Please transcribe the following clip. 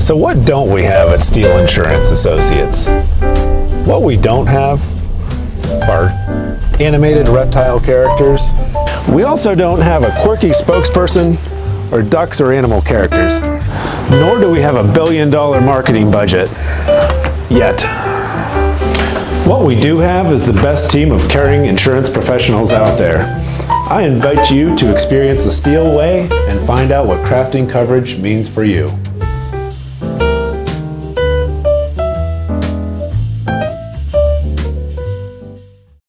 So what don't we have at Steele Insurance Associates? What we don't have are animated reptile characters. We also don't have a quirky spokesperson or ducks or animal characters. Nor do we have a billion-dollar marketing budget. Yet. What we do have is the best team of caring insurance professionals out there. I invite you to experience the Steele Way and find out what crafting coverage means for you.